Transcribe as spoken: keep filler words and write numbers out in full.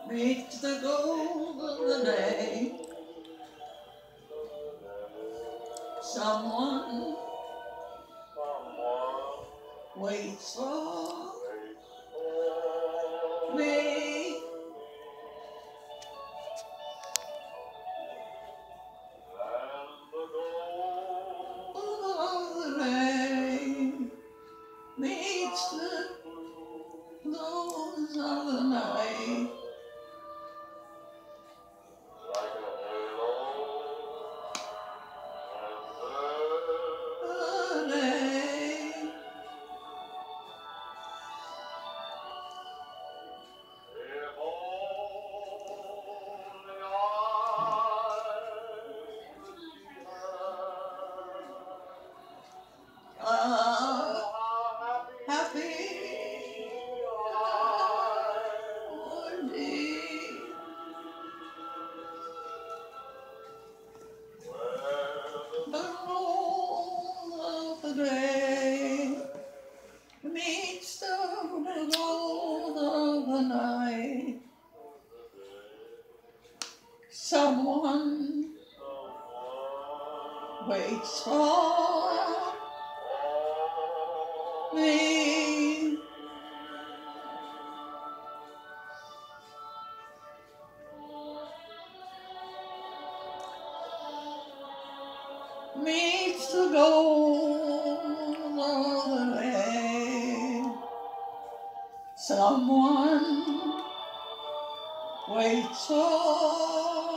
meets the golden day. Someone waits for me. Golden day meets the close of the night. Uh, happy would be the roll of the day meets the gold of the night. Someone waits for me. Meets the gold of the day. Someone waits for